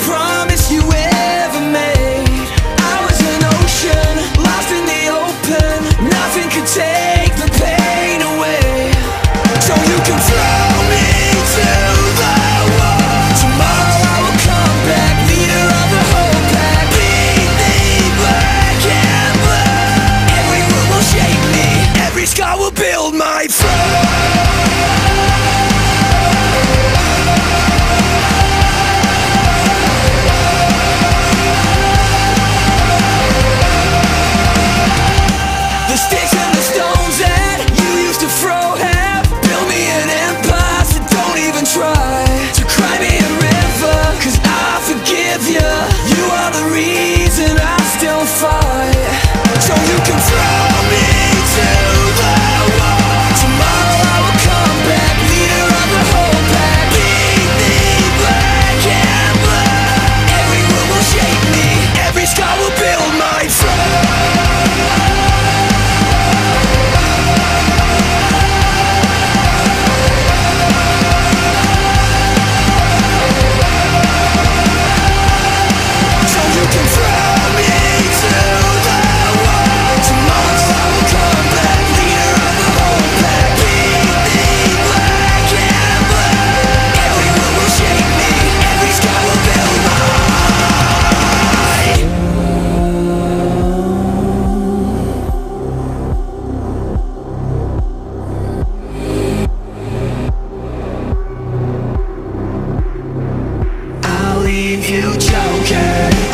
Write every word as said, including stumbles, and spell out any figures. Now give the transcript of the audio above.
promise you ever made. I was an ocean, lost in the open. Nothing could take the pain away. So you can throw me to the wall. Tomorrow I will come back, leader of the whole pack. Bleed me black and blue. Every word will shape me, every scar will build my throne. The sticks and the stones that you used to throw have built me an empire, so don't even try to cry me a river, cause I forgive you. You are the reason I still fight. So you can throw me to the wall. Tomorrow I will come back, leader of the whole pack. Bleed me black and blue. Every word will shape me, every scar will build my throne. Leave you choking.